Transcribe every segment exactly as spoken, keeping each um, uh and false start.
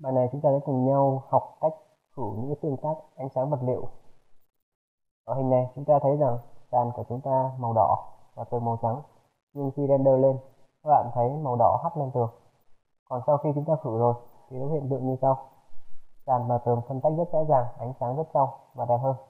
Bài này chúng ta sẽ cùng nhau học cách khử những cái tương tác ánh sáng vật liệu. Ở hình này chúng ta thấy rằng sàn của chúng ta màu đỏ và tường màu trắng, nhưng khi render lên các bạn thấy màu đỏ hắt lên tường. Còn sau khi chúng ta khử rồi thì có hiện tượng như sau: sàn và tường phân tách rất rõ ràng, ánh sáng rất trong và đẹp hơn.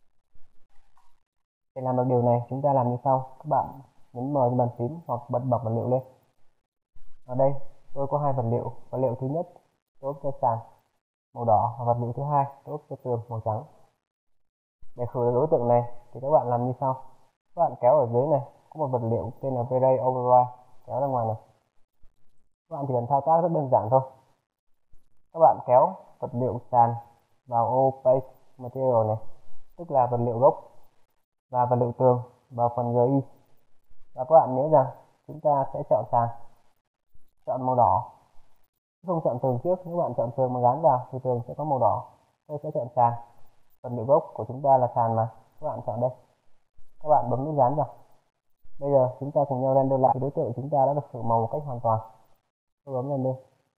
Để làm được điều này, chúng ta làm như sau: các bạn nhấn M trên bàn phím hoặc bật bật vật liệu lên. Ở đây tôi có hai vật liệu. Vật liệu thứ nhất tôi ốp cho sàn màu đỏ và vật liệu thứ hai tôi ốp cho tường màu trắng. Để khử được đối tượng này thì các bạn làm như sau: các bạn kéo ở dưới này có một vật liệu tên là V-Ray Override, kéo ra ngoài này. Các bạn chỉ cần thao tác rất đơn giản thôi. Các bạn kéo vật liệu sàn vào ô Base Material này, tức là vật liệu gốc, và vật liệu tường vào phần giê i. Và các bạn nhớ rằng chúng ta sẽ chọn sàn, chọn màu đỏ, không chọn tường trước. Nếu bạn chọn tường mà gắn vào thì tường sẽ có màu đỏ. Tôi sẽ chọn sàn, vật liệu gốc của chúng ta là sàn mà, các bạn chọn đây. Các bạn bấm nút gắn vào. Bây giờ chúng ta cùng nhau render lại đối tượng chúng ta đã được khử màu một cách hoàn toàn. Tôi bấm render.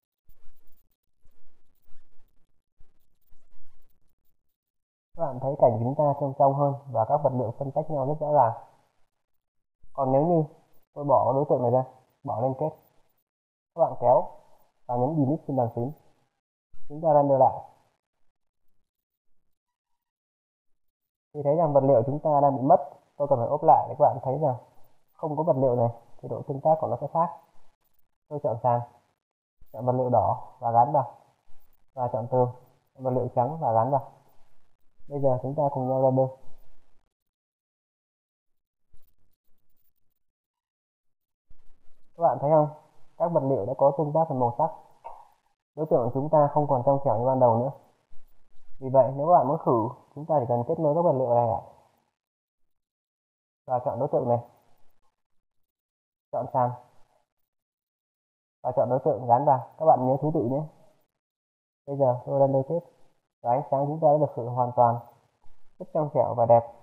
Các bạn thấy cảnh chúng ta trông trong hơn và các vật liệu phân tách nhau rất rõ ràng. Còn nếu như tôi bỏ đối tượng này ra, bỏ lên kết, các bạn kéo và nhấn delete trên bàn phím, chúng ta render lại thì thấy rằng vật liệu chúng ta đang bị mất. Tôi cần phải ốp lại để các bạn thấy rằng không có vật liệu này thì độ tương tác của nó sẽ khác. Tôi chọn sàn, chọn vật liệu đỏ và gắn vào, và chọn tường, vật liệu trắng và gắn vào. Bây giờ chúng ta cùng nhau render. Các bạn thấy không? Các vật liệu đã có tương tác về màu sắc. Đối tượng của chúng ta không còn trong trẻo như ban đầu nữa. Vì vậy nếu các bạn muốn khử, chúng ta chỉ cần kết nối các vật liệu này lại và chọn đối tượng này, chọn sàn và chọn đối tượng gắn vào. Các bạn nhớ thứ tự nhé. Bây giờ tôi render tiếp và ánh sáng chúng ta đã được khử hoàn toàn, rất trong trẻo và đẹp.